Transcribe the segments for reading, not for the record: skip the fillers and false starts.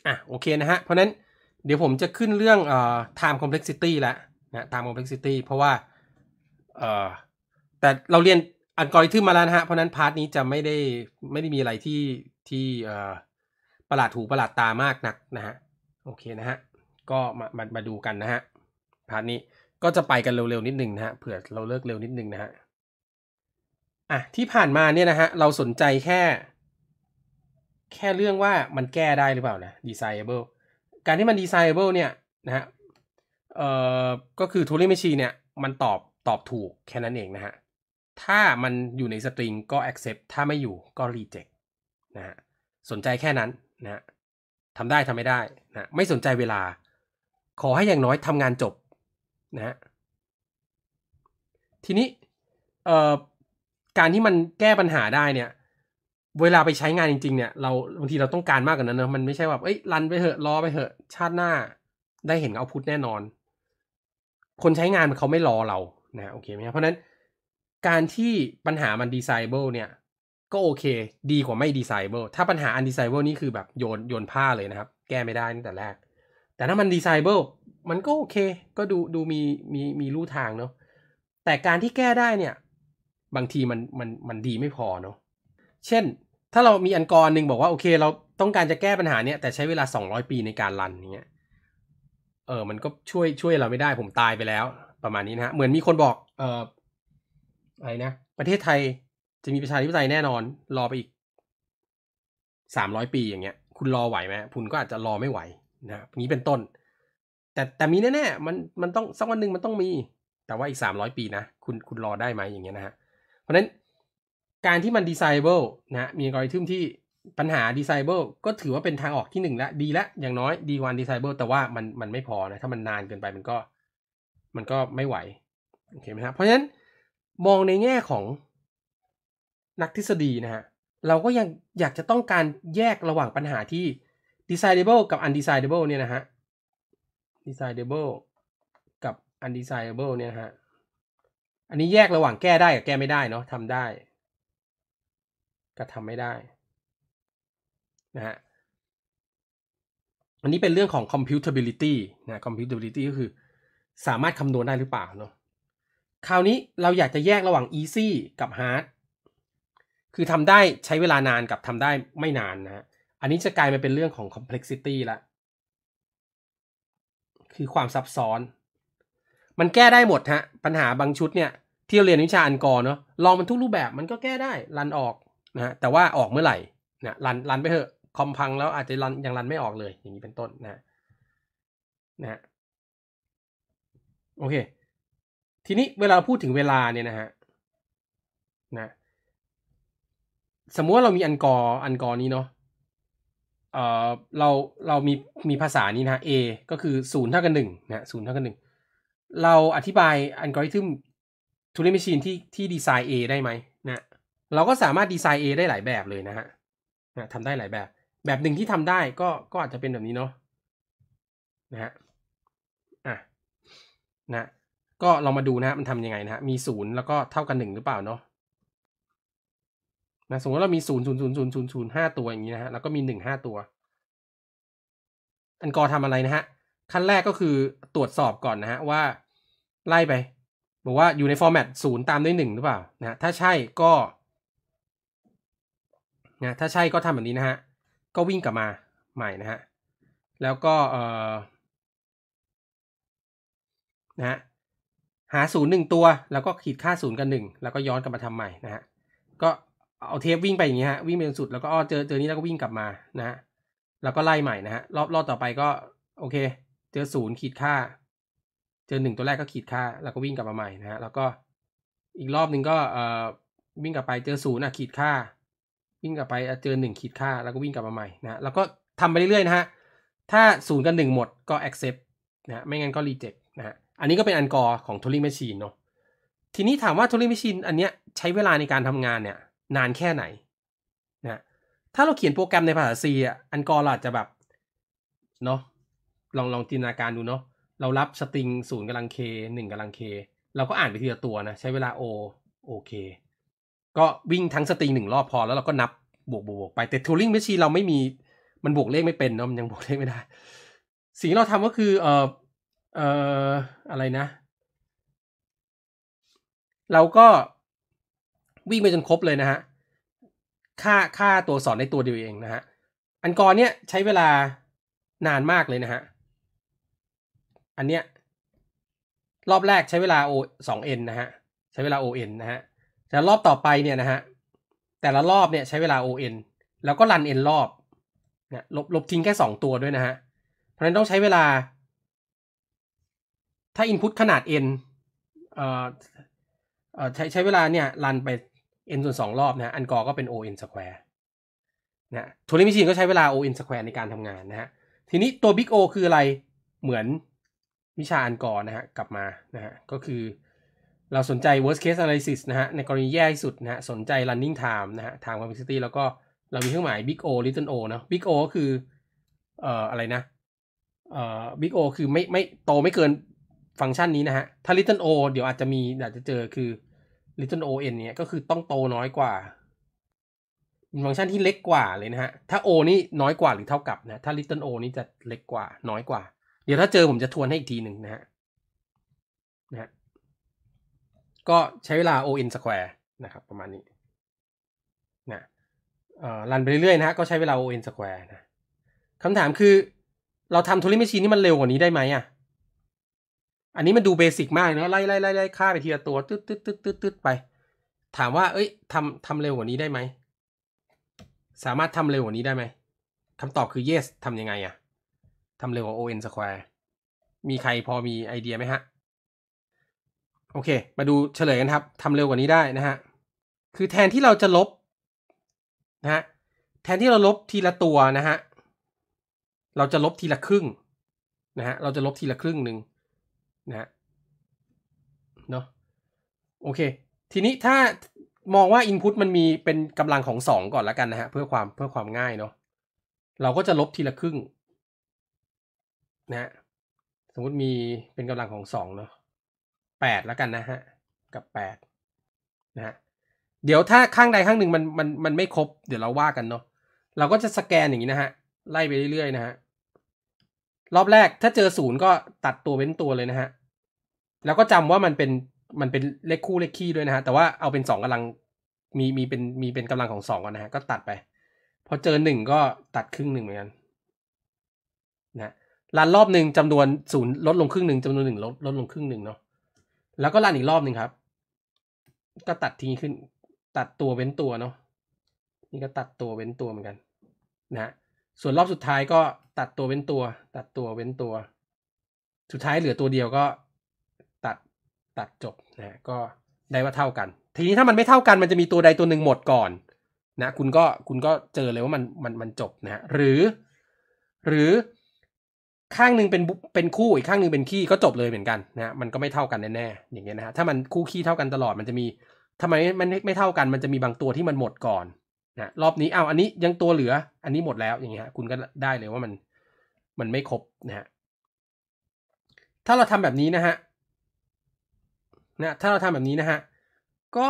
โอเคนะฮะเพราะนั้นเดี๋ยวผมจะขึ้นเรื่องtime complexity แล้วนะ time complexity เพราะว่าแต่เราเรียนอัลกอริทึมมาแล้วนะฮะเพราะนั้นพาร์ทนี้จะไม่ได้มีอะไรที่ประหลาดหูประหลาดตามากนักนะฮะโอเคนะฮะก็มาดูกันนะฮะพาร์ทนี้ก็จะไปกันเร็วๆนิดนึงนะฮะเผื่อเราเลิกเร็วนิดนึงนะฮะที่ผ่านมาเนี่ยนะฮะเราสนใจแค่เรื่องว่ามันแก้ได้หรือเปล่านะ desirable การที่มัน desirable เนี่ยนะฮะก็คือ Turing Machine เนี่ยมันตอบถูกแค่นั้นเองนะฮะถ้ามันอยู่ในสตริงก็ accept ถ้าไม่อยู่ก็ reject นะฮะสนใจแค่นั้นนะฮะทำได้ทำไม่ได้นะไม่สนใจเวลาขอให้อย่างน้อยทำงานจบนะฮะทีนี้การที่มันแก้ปัญหาได้เนี่ยเวลาไปใช้งานจริงๆเนี่ยเราบางทีเราต้องการมากกว่านั้นนะมันไม่ใช่แบบรันไปเหอะรอไปเหอะชาติหน้าได้เห็นเอาพุทแน่นอนคนใช้งานเขาไม่รอเรานะโอเคไหมเพราะนั้นการที่ปัญหามัน desirable เนี่ยก็โอเคดีกว่าไม่ desirable ถ้าปัญหา undesirable นี่คือแบบโยนผ้าเลยนะครับแก้ไม่ได้ตั้งแต่แรกแต่ถ้ามัน desirable มันก็โอเคก็ดูมีลู่ทางเนาะแต่การที่แก้ได้เนี่ยบางทีมันดีไม่พอเนาะเช่นถ้าเรามีอันกรหนึ่งบอกว่าโอเคเราต้องการจะแก้ปัญหาเนี้ยแต่ใช้เวลา200ปีในการรันอย่างเงี้ยมันก็ช่วยเราไม่ได้ผมตายไปแล้วประมาณนี้นะฮะเหมือนมีคนบอกอะไรนะประเทศไทยจะมีประชาธิปไตยแน่นอนรอไปอีก300ปีอย่างเงี้ยคุณรอไหวไหมคุณก็อาจจะรอไม่ไหวนะนี้เป็นต้นแต่มีแน่ๆมันต้องสักวันหนึ่งมันต้องมีแต่ว่าอีก300ปีนะคุณรอได้ไหมอย่างเงี้ยนะฮะเพราะฉะนั้นการที่มัน desirable นะมีอัลกอริทึมที่ปัญหา desirable ก็ถือว่าเป็นทางออกที่1แล้วดีแล้วอย่างน้อยดีกว่า undesirable แต่ว่ามันไม่พอนะถ้ามันนานเกินไปมันก็ไม่ไหวโอเคไหมครับเพราะฉะนั้นมองในแง่ของนักทฤษฎีนะฮะเราก็ยังอยากจะต้องการแยกระหว่างปัญหาที่ desirable กับ undesirable เนี่ยนะฮะ desirable กับ undesirable เนี่ยฮะอันนี้แยกระหว่างแก้ได้กับแก้ไม่ได้เนาะทำได้กับทำไม่ได้นะฮะอันนี้เป็นเรื่องของ computability นะ computability ก็คือสามารถคำนวณได้หรือเปล่าเนาะคราวนี้เราอยากจะแยกระหว่าง easy กับ hard คือทำได้ใช้เวลานานกับทำได้ไม่นานนะฮะอันนี้จะกลายมาเป็นเรื่องของ complexity ละคือความซับซ้อนมันแก้ได้หมดฮะปัญหาบางชุดเนี่ยที่เราเรียนวิชาอันกอเนาะลองมันทุกรูปแบบมันก็แก้ได้รันออกนะฮะแต่ว่าออกเมื่อไหร่นะรันไปเถอะคอมพังแล้วอาจจะยังรันไม่ออกเลยอย่างนี้เป็นต้นนะฮะโอเคทีนี้เวลาพูดถึงเวลาเนี่ยนะฮะนะสมมุติว่าเรามีอันกอนี้เนาะเรามีภาษานี้นะ A ก็คือ0เท่ากับ1นะ0เท่ากับ1เราอธิบายอัลกอริทึม Turing Machine ที่ดีไซน์ A ได้ไหมนะเราก็สามารถดีไซน์ A ได้หลายแบบเลยนะฮะทำได้หลายแบบหนึ่งที่ทำได้ก็อาจจะเป็นแบบนี้เนาะนะฮะนะก็ลองมาดูนะฮะมันทำยังไงนะฮะมี0แล้วก็เท่ากัน1หรือเปล่าเนาะนะสมมติเรามี0 0 0 0 0 0 5ตัวอย่างนี้นะฮะแล้วก็มี1 5ตัวอันกอทำอะไรนะฮะขั้นแรกก็คือตรวจสอบก่อนนะฮะว่าไล่ไปบอกว่าอยู่ในฟอร์แมต0ตามด้วย1หรือเปล่านะถ้าใช่ก็นะถ้าใช่ก็ทำแบบนี้นะฮะก็วิ่งกลับมาใหม่นะฮะแล้วก็นะฮะหา0 1ตัวแล้วก็ขีดค่า0กับ1แล้วก็ย้อนกลับมาทำใหม่นะฮะก็เอาเทปวิ่งไปอย่างนี้ฮะวิ่งไปจนสุดแล้วก็เจอนี้แล้วก็วิ่งกลับมานะฮะแล้วก็ไล่ใหม่นะฮะรอบต่อไปก็โอเคเจอ0ขีดค่าเจอ1ตัวแรกก็ขีดค่าแล้วก็วิ่งกลับมาใหม่นะฮะแล้วก็อีกรอบนึงก็วิ่งกลับไปเจอ0ขีดค่าวิ่งกลับไปเจอ1ขีดค่าแล้วก็วิ่งกลับมาใหม่นะแล้วก็ทำไปเรื่อยๆนะฮะถ้า0กับ1หมดก็ accept นะไม่งั้นก็ reject นะฮะอันนี้ก็เป็นอันกอของ Turing Machine เนาะทีนี้ถามว่า Turing Machine อันเนี้ยใช้เวลาในการทำงานเนี่ยนานแค่ไหนนะถ้าเราเขียนโปรแกรมในภาษา C อ่ะอันกอเราอาจจะแบบเนาะลองจินตนาการดูเนาะเรารับสตริง0กำลัง k 1กำลัง k เราก็อ่านไปทีละตัวนะใช้เวลาโอเคก็วิ่งทั้งสตริง1รอบพอแล้วเราก็นับบวกไปแต่ Turing Machine เราไม่มีมันบวกเลขไม่เป็นเนาะมันยังบวกเลขไม่ได้สิ่งที่เราทำก็คืออะไรนะเราก็วิ่งไปจนครบเลยนะฮะค่าตัวสอนในตัวเดียวเองนะฮะอันกรเนี่ยใช้เวลานานมากเลยนะฮะอันเนี้ยรอบแรกใช้เวลา 2n นะฮะใช้เวลา on นะฮะแต่รอบต่อไปเนี่ยนะฮะแต่ละรอบเนี่ยใช้เวลา on แล้วก็รัน n รอบเนี่ยลบทิ้งแค่2ตัวด้วยนะฮะเพราะฉะนั้นต้องใช้เวลาถ้า input ขนาด n ใช้เวลาเนี่ยรันไป n ส่วน2รอบนะอันกอก็เป็น on square นะทูริงแมชชีนก็ใช้เวลา on square ในการทำงานนะฮะทีนี้ตัว big O คืออะไรเหมือนวิชาอันกอนะฮะกลับมานะฮะก็คือเราสนใจ worst case analysis นะฮะในกรณีแย่ที่สุดนะฮะสนใจ running time นะฮะ time complexity แล้วก็เรามีเครื่องหมาย big O little o เนาะ big O ก็คืออะไรนะbig O คือไม่โตไม่เกินฟังก์ชันนี้นะฮะถ้า little o เดี๋ยวอาจจะเจอคือ little o n เนี่ยก็คือต้องโตน้อยกว่าฟังก์ชันที่เล็กกว่าเลยนะฮะถ้า o นี่น้อยกว่าหรือเท่ากับนะถ้า little o นี่จะเล็กกว่าน้อยกว่าเดี๋ยวถ้าเจอผมจะทวนให้อีกทีหนึ่งนะฮะก็ใช้เวลา on square นะครับประมาณนี้นะรันไปเรื่อยๆนะฮะก็ใช้เวลา on square นะคำถามคือเราทำทูริงแมชชีนนี่มันเร็วกว่านี้ได้ไหมอ่ะอันนี้มันดูเบสิกมากเนาะไล่ค่าไปทีละตัวตึ๊ดไปถามว่าเอ้ยทำเร็วกว่านี้ได้ไหมสามารถทำเร็วกว่านี้ได้ไหมคำตอบคือ yes ทำยังไงอ่ะทำเร็วกว่า on square มีใครพอมีไอเดียไหมฮะโอเคมาดูเฉลยกันครับทำเร็วกว่านี้ได้นะฮะคือแทนที่เราจะลบนะฮะแทนที่เราลบทีละตัวนะฮะเราจะลบทีละครึ่งนะฮะเราจะลบทีละครึ่งหนึ่งนะฮะเนาะโอเคทีนี้ถ้ามองว่า input มันมีเป็นกำลังของ2ก่อนแล้วกันนะฮะเพื่อความง่ายเนาะเราก็จะลบทีละครึ่งนะฮะสมมุติมีเป็นกำลังของ2เนาะ8แล้วกันนะฮะกับ8นะฮะเดี๋ยวถ้าข้างใดข้างหนึ่งมันไม่ครบเดี๋ยวเราว่ากันเนาะเราก็จะสแกนอย่างนี้นะฮะไล่ไปเรื่อยๆนะฮะรอบแรกถ้าเจอ0ก็ตัดตัวเว้นตัวเลยนะฮะแล้วก็จำว่ามันเป็นเลขคู่เลขคี่ด้วยนะฮะแต่ว่าเอาเป็น2กำลังมีเป็นกำลังของ2ก่อนนะฮะก็ตัดไปพอเจอ1ก็ตัดครึ่งหนึ่งเหมือนกันนะรันรอบหนึ่งจำนวน0ลดลงครึ่งหนึ่งจำนวน1ลดลงครึ่งหนึ่งเนาะแล้วก็รันอีกรอบหนึ่งครับก็ตัดทิ้งขึ้นตัดตัวเว้นตัวเนาะนี่ก็ตัดตัวเว้นตัวเหมือนกันนะส่วนรอบสุดท้ายก็ตัดตัวเว้นตัวตัดตัวเว้นตัวสุดท้ายเหลือตัวเดียวก็ตัดจบนะก็ได้ว่าเท่ากันทีนี้ถ้ามันไม่เท่ากันมันจะมีตัวใดตัวหนึ่งหมดก่อนนะคุณก็เจอเลยว่ามันจบนะหรือข้างหนึ่งเป็นคู่อีกข้างหนึ่งเป็นคี่ก็จบเลยเหมือนกันนะมันก็ไม่เท่ากันแน่ๆอย่างเงี้ยนะฮะถ้ามันคู่คี่เท่ากันตลอดมันจะมีทำไมมันไม่เท่ากันมันจะมีบางตัวที่มันหมดก่อนนะรอบนี้อันนี้ยังตัวเหลืออันนี้หมดแล้วอย่างเงี้ยคุณก็ได้เลยว่ามันไม่ครบนะฮะถ้าเราทำแบบนี้นะฮะถ้าเราทำแบบนี้นะฮะก็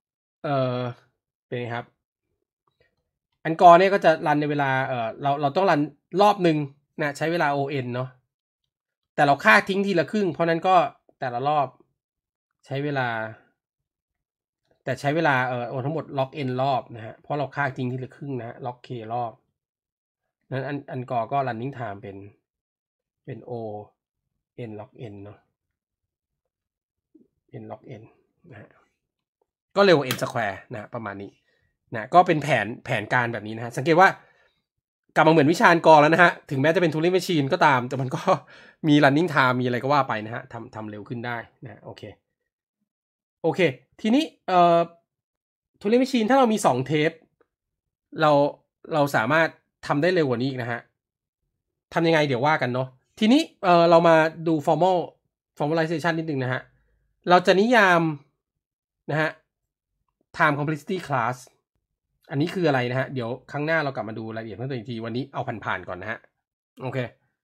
เป็นไงครับอันกอเนี่ยก็จะรันในเวลาเราต้องรันรอบหนึ่งนะใช้เวลา on เนาะแต่เราค่าทิ้งทีละครึ่งเพราะนั้นก็แต่ละรอบใช้เวลาทั้งหมดล็อก n รอบนะฮะเพราะเราค่าทิ้งทีละครึ่งนะฮะล็อก k รอบนั้นอันกอก็ running time เป็น o n log n เนาะ n log n นะฮะก็เร็ว n square นะประมาณนี้นะก็เป็นแผนการแบบนี้นะฮะสังเกตว่ากลับมาเหมือนวิชากรแล้วนะฮะถึงแม้จะเป็น Turing Machine ก็ตามแต่มันก็มี running time มีอะไรก็ว่าไปนะฮะทำเร็วขึ้นได้นะโอเคทีนี้Turing Machine ถ้าเรามี2เทปเราสามารถทำได้เร็วกว่านี้อีกนะฮะทำยังไงเดี๋ยวว่ากันเนาะทีนี้เรามาดู formalization นิดนึงนะฮะเราจะนิยามนะฮะ time complexity class อันนี้คืออะไรนะฮะเดี๋ยวครั้งหน้าเรากลับมาดูรายละเอียดเพิ่มเติมอีกทีวันนี้เอาผ่านๆก่อนนะฮะโอเค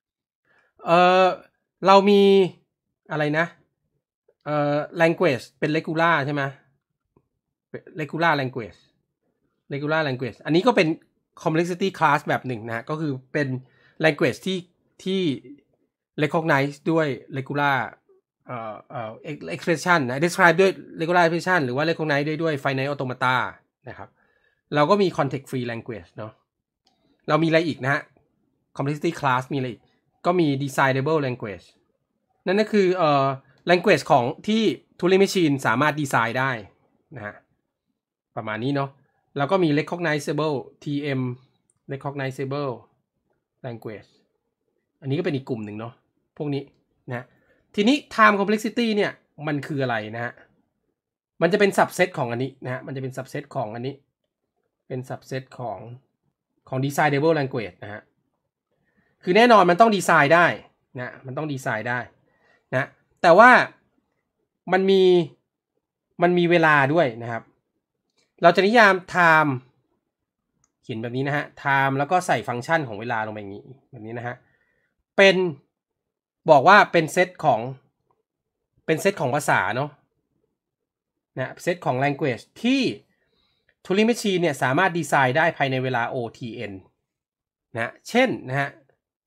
เรามีอะไรนะlanguage เป็น regular ใช่ไหม regular language อันนี้ก็เป็น complexity class แบบหนึ่งนะฮะก็คือเป็น language ที่ recognize ด้วย regular expression นะ describe ด้วย regular expression หรือว่า recognize ด้วย finite automata นะครับเราก็มี context free language เนาะเรามีอะไรอีกนะฮะ complexity class มีอะไรอีกก็มี designable language นั่นก็คือlanguage ของที่ Turing Machine สามารถดีไซน์ได้นะฮะประมาณนี้เนาะแล้วก็มี recognizable TM recognizable language อันนี้ก็เป็นอีกกลุ่มหนึ่งเนาะพวกนี้นะทีนี้ time complexity เนี่ยมันคืออะไรนะฮะมันจะเป็น subset ของอันนี้นะฮะมันจะเป็น subset ของอันนี้เป็น subset ของ designable language นะฮะคือแน่นอนมันต้องดีไซน์ได้นะมันต้องดีไซน์ได้นะแต่ว่ามันมีเวลาด้วยนะครับเราจะนิยาม time เขียนแบบนี้นะฮะ time แล้วก็ใส่ฟังก์ชันของเวลาลงไปอย่างนี้แบบนี้นะฮะเป็นบอกว่าเป็นเซตของภาษาเนาะนะเซตของ language ที่ Turing Machine เนี่ยสามารถดีไซน์ได้ภายในเวลา OTN นะเช่นนะฮะ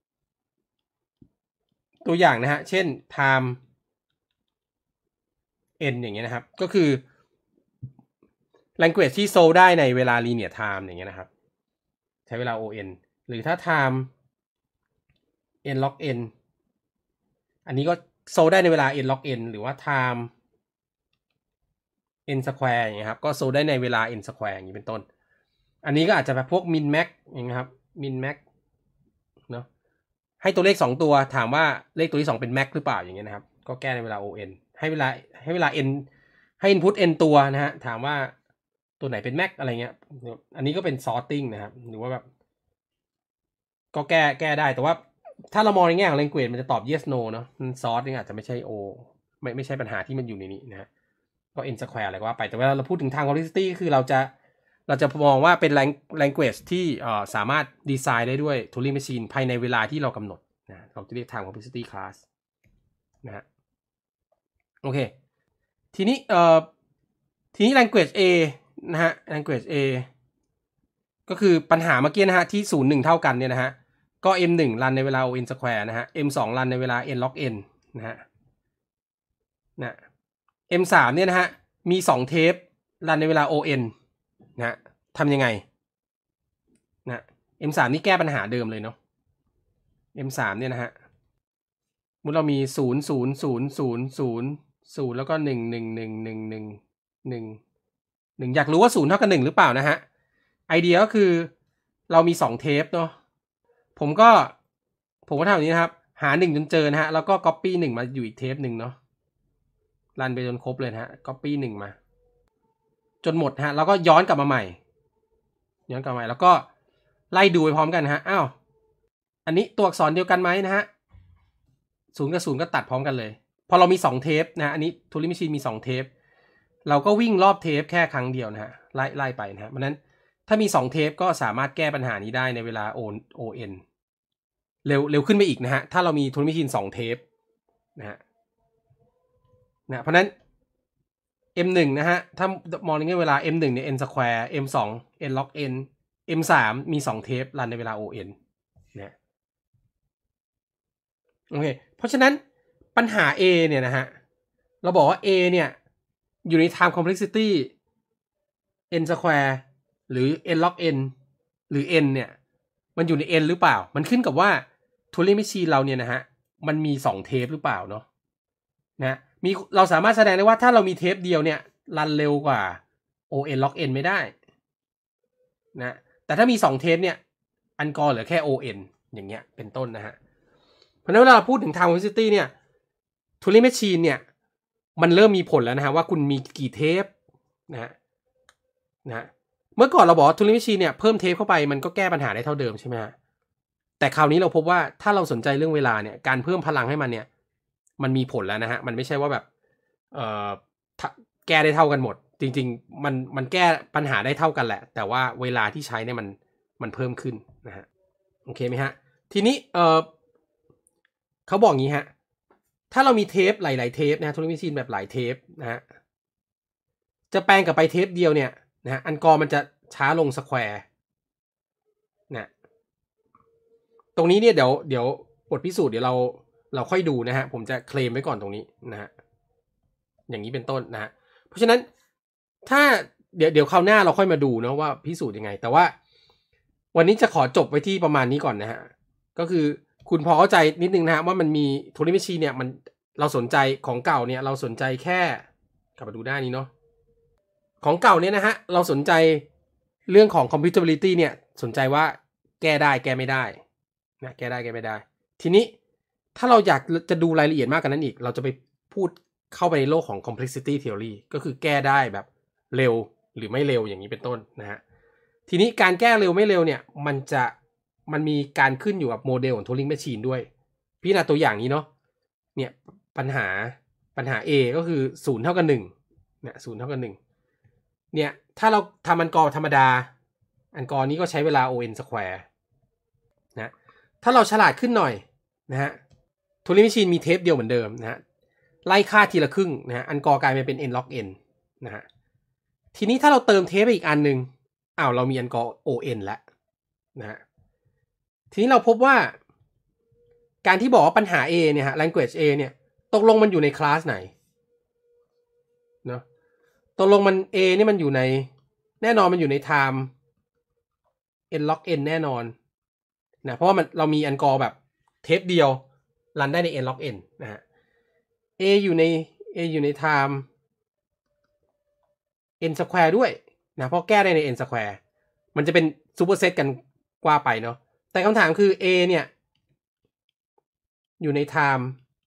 ตัวอย่างนะฮะเช่น time n อย่างเงี้ยนะครับก็คือ language ที่ solve ได้ในเวลา linear time อย่างเงี้ยนะครับใช้เวลา on หรือถ้า time n log n อันนี้ก็ solve ได้ในเวลา n log n หรือว่า time n square อย่างเงี้ยครับก็ solve ได้ในเวลา n square อย่างนี้เป็นต้นอันนี้ก็อาจจะแบบพวก min max อย่างเงี้ยครับ min max เนาะให้ตัวเลข2ตัวถามว่าเลขตัวที่2เป็น max หรือเปล่าอย่างเงี้ยนะครับก็แก้ในเวลา on ให้เวลา n ให้ input n ตัวนะฮะถามว่าตัวไหนเป็น max อะไรเงี้ยอันนี้ก็เป็น sorting นะครับหรือว่าแบบก็แก้ได้แต่ว่าถ้าเรามองในแง่ของ language มันจะตอบ yes no เนาะ sort นี่อาจจะไม่ใช่ o ไม่ใช่ปัญหาที่มันอยู่ในนี้นะฮะก็ n square อะไรก็ว่าไปแต่เวลาเราพูดถึง time complexity คือเราจะมองว่าเป็น language ที่สามารถดีไซน์ได้ด้วย Turing Machine ภายในเวลาที่เรากำหนดนะเราจะเรียก time complexity class นะฮะโอเคทีนี้language A นะฮะ language A ก็คือปัญหาเมื่อกี้นะฮะที่0 1เท่ากันเนี่ยนะฮะก็ m1 รันในเวลา n square นะฮะ m2 รันในเวลา n log n นะฮะm3 เนี่ยนะฮะมี2เทปรันในเวลา on นะทำยังไงนะ M3 นี่แก้ปัญหาเดิมเลยเนาะ M3 เนี่ยนะฮะเมื่อเรามี0 แล้วก็1 อยากรู้ว่า0เท่ากับ1หรือเปล่านะฮะไอเดียก็คือเรามี2เทปเนาะผมก็ทำแบบนี้นะครับหา1จนเจอนะฮะแล้วก็ copy 1มาอยู่อีกเทปหนึ่งเนาะรันไปจนครบเลยนะฮะ copy 1มาจนหมดฮะแล้วก็ย้อนกลับมาใหม่แล้วก็ไล่ดูไปพร้อมกันฮะอ้าวอันนี้ตัวอักษรเดียวกันไหมนะฮะ0กับ0ก็ตัดพร้อมกันเลยพอเรามี2เทปนะฮะอันนี้ Turing Machine มี2เทปเราก็วิ่งรอบเทปแค่ครั้งเดียวนะฮะไล่ไปนะฮะเพราะนั้นถ้ามี2เทปก็สามารถแก้ปัญหานี้ได้ในเวลา on เร็วขึ้นไปอีกนะฮะถ้าเรามี Turing Machine 2เทปนะฮะเพราะนั้นM1 นะฮะถ้ามองในเวลา M1 เนี่ย n square M2 n log n M3 มี2เทปรันในเวลา on นะโอเคเพราะฉะนั้นปัญหา A เนี่ยนะฮะเราบอกว่า A เนี่ยอยู่ใน time complexity n square หรือ n log n หรือ n เนี่ยมันอยู่ใน n หรือเปล่ามันขึ้นกับว่า Turing Machine เราเนี่ยนะฮะมันมี2เทปหรือเปล่าเนาะนะเราสามารถแสดงได้ว่าถ้าเรามีเทปเดียวเนี่ยรันเร็วกว่า on log n ไม่ได้นะแต่ถ้ามี2เทปเนี่ยอันกอเหลือแค่ on อย่างเงี้ยเป็นต้นนะฮะเพราะฉะนั้นเวลาเราพูดถึง time complexity เนี่ย Turing Machine เนี่ยมันเริ่มมีผลแล้วนะฮะว่าคุณมีกี่เทปนะฮะเมื่อก่อนเราบอกว่า Turing Machine เนี่ยเพิ่มเทปเข้าไปมันก็แก้ปัญหาได้เท่าเดิมใช่ไหมฮะแต่คราวนี้เราพบว่าถ้าเราสนใจเรื่องเวลาเนี่ยการเพิ่มพลังให้มันเนี่ยมันมีผลแล้วนะฮะมันไม่ใช่ว่าแบบแก้ได้เท่ากันหมดจริงๆมันแก้ปัญหาได้เท่ากันแหละแต่ว่าเวลาที่ใช้เนี่ยมันเพิ่มขึ้นนะฮะโอเคไหมฮะทีนี้เขาบอกงี้ฮะถ้าเรามีเทปหลายๆเทปนะTuring Machineแบบหลายเทปนะฮะจะแปลงกลับไปเทปเดียวเนี่ยนะฮะอันกอมันจะช้าลงสแควร์ตรงนี้เนี่ยเดี๋ยวบทพิสูจน์เดี๋ยวเราค่อยดูนะฮะผมจะเคลมไว้ก่อนตรงนี้นะฮะอย่างนี้เป็นต้นนะฮะเพราะฉะนั้นถ้าเดี๋ยวคราวหน้าเราค่อยมาดูนะว่าพิสูจน์ยังไงแต่ว่าวันนี้จะขอจบไว้ที่ประมาณนี้ก่อนนะฮะก็คือคุณพอเข้าใจนิดนึงนะฮะว่ามันมีทูริเมชีเนี่ยมันเราสนใจของเก่าเนี่ยเราสนใจแค่กลับมาดูหน้านี้เนาะของเก่าเนี่ยนะฮะเราสนใจเรื่องของ computability เนี่ยสนใจว่าแก้ได้แก้ไม่ได้นะแก้ได้แก้ไม่ได้ทีนี้ถ้าเราอยากจะดูรายละเอียดมากกว่านั้นอีกเราจะไปพูดเข้าไปในโลกของ complexity theory ก็คือแก้ได้แบบเร็วหรือไม่เร็วอย่างนี้เป็นต้นนะฮะทีนี้การแก้เร็วไม่เร็วเนี่ยมันมีการขึ้นอยู่กับโมเดลของ Turing Machine ด้วยพิจารณาตัวอย่างนี้เนาะเนี่ยปัญหา A ก็คือ0เท่ากับ1เนี่ย0เท่ากับ1เนี่ยถ้าเราทำอันกอธรรมดาอันกอนี้ก็ใช้เวลา on square นะถ้าเราฉลาดขึ้นหน่อยนะฮะ Turing Machine มีเทปเดียวเหมือนเดิมนะฮะไล่ค่าทีละครึ่งนะฮะอันกอกลายมาเป็น n log n นะฮะทีนี้ถ้าเราเติมเทปไปอีกอันนึงเรามีอันกอ on แล้วนะฮะทีนี้เราพบว่าการที่บอกว่าปัญหา A เนี่ยฮะ language A เนี่ยตกลงมันอยู่ในคลาสไหนเนาะตกลงมัน A นี่มันอยู่ในแน่นอนมันอยู่ใน time n log n แน่นอนนะเพราะว่าเรามีอันกอแบบเทปเดียวรันได้ใน n log n นะฮะ A อยู่ใน time n square ด้วยนะเพราะแก้ได้ใน n square มันจะเป็นซูเปอร์เซตกันกว่าไปเนาะแต่คำถามคือ A เนี่ยอยู่ใน time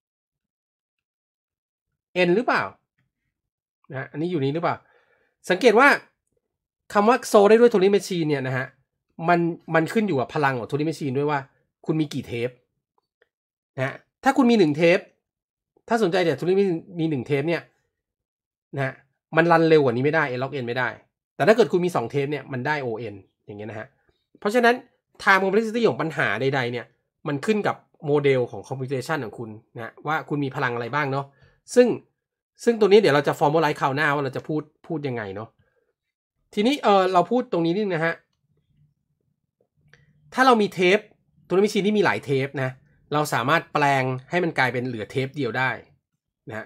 n หรือเปล่านะอันนี้อยู่นี้หรือเปล่าสังเกตว่าคำว่าโซได้ด้วย Turing Machine เนี่ยนะฮะมันขึ้นอยู่กับพลังของ Turing Machine ด้วยว่าคุณมีกี่เทปนะถ้าคุณมี1เทปถ้าสนใจแต่ Turing Machine มี1เทปเนี่ยนะมันรันเร็วกว่านี้ไม่ได้ n log n ไม่ได้แต่ถ้าเกิดคุณมี2เทปเนี่ยมันได้ on อย่างเงี้ยนะฮะเพราะฉะนั้น time complexity ของปัญหาใดๆเนี่ยมันขึ้นกับโมเดลของ computation ของคุณนะว่าคุณมีพลังอะไรบ้างเนาะซึ่งตัวนี้เดี๋ยวเราจะ formalize คราวหน้าว่าเราจะพูดยังไงเนาะทีนี้เราพูดตรงนี้นิดนึงนะฮะถ้าเรามีเทปTuring Machineที่มีหลายเทปนะเราสามารถแปลงให้มันกลายเป็นเหลือเทปเดียวได้นะ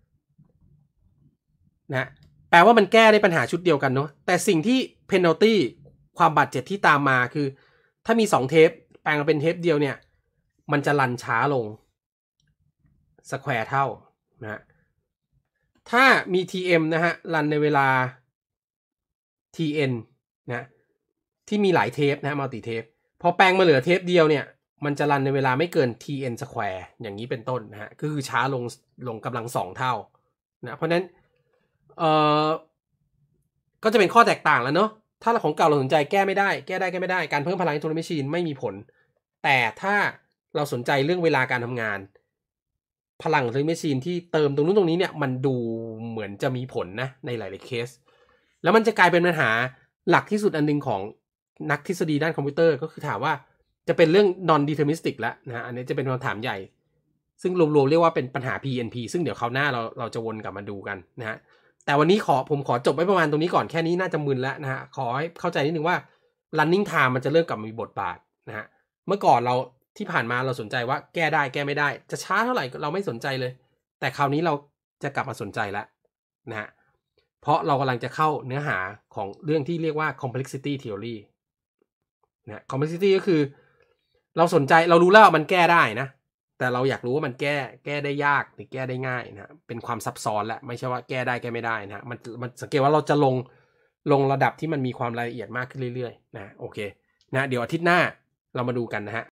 แปลว่ามันแก้ได้ปัญหาชุดเดียวกันเนาะแต่สิ่งที่ penalty ความบาดเจ็บที่ตามมาคือถ้ามี2เทปแปลงมาเป็นเทปเดียวเนี่ยมันจะรันช้าลงสแควร์เท่านะถ้ามี TM นะฮะรันในเวลา TN นะที่มีหลายเทปนะมัลติเทปพอแปลงมาเหลือเทปเดียวเนี่ยมันจะรันในเวลาไม่เกิน TN square อย่างนี้เป็นต้นนะฮะก็คือช้าลงกำลัง2เท่านะเพราะนั้นก็จะเป็นข้อแตกต่างแล้วเนาะถ้าของเก่าเราสนใจแก้ไม่ได้การเพิ่มพลังในTuring Machineไม่มีผลแต่ถ้าเราสนใจเรื่องเวลาการทำงานพลังของTuring Machineที่เติมตรงนู้นตรงนี้เนี่ยมันดูเหมือนจะมีผลนะในหลายๆเคสแล้วมันจะกลายเป็นปัญหาหลักที่สุดอันนึงของนักทฤษฎีด้านคอมพิวเตอร์ก็คือถามว่าจะเป็นเรื่อง non deterministic แล้วนะอันนี้จะเป็นคำถามใหญ่ซึ่งรวมๆเรียกว่าเป็นปัญหา PNP ซึ่งเดี๋ยวคราวหน้าเราจะวนกลับมาดูกันนะฮะแต่วันนี้ผมขอจบไว้ประมาณตรงนี้ก่อนแค่นี้น่าจะมึนแล้วนะฮะขอให้เข้าใจนิดนึงว่า running time มันจะเริ่มกลับมามีบทบาทนะฮะเมื่อก่อนเราที่ผ่านมาเราสนใจว่าแก้ได้แก้ไม่ได้จะช้าเท่าไหร่เราไม่สนใจเลยแต่คราวนี้เราจะกลับมาสนใจแล้วนะฮะเพราะเรากำลังจะเข้าเนื้อหาของเรื่องที่เรียกว่า complexity theory นะ complexity ก็คือเราสนใจเรารู้แล้วมันแก้ได้นะแต่เราอยากรู้ว่ามันแก้ได้ยากหรือแก้ได้ง่ายนะเป็นความซับซ้อนและไม่ใช่ว่าแก้ได้แก้ไม่ได้นะมันสังเกตว่าเราจะลงระดับที่มันมีความรายละเอียดมากขึ้นเรื่อยๆนะโอเคนะเดี๋ยวอาทิตย์หน้าเรามาดูกันนะฮะ